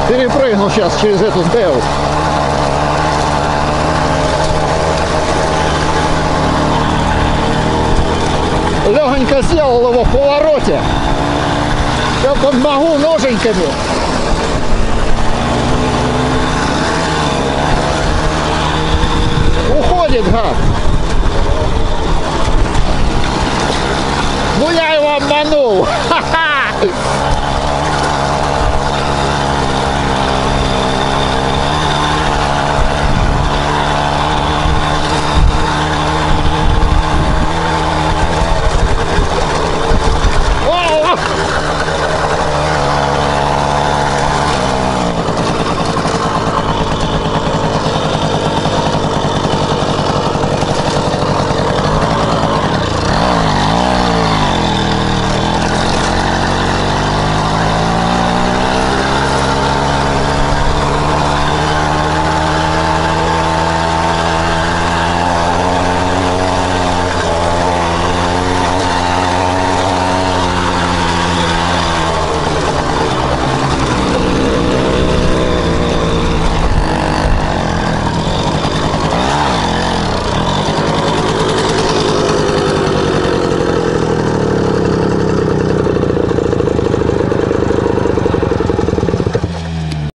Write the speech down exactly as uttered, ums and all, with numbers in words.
Перепрыгнул сейчас через эту сбеу. Легонько сделал его в повороте. Я подмогу ноженьками. Уходит, гад. Ну я его обманул. Ха-ха!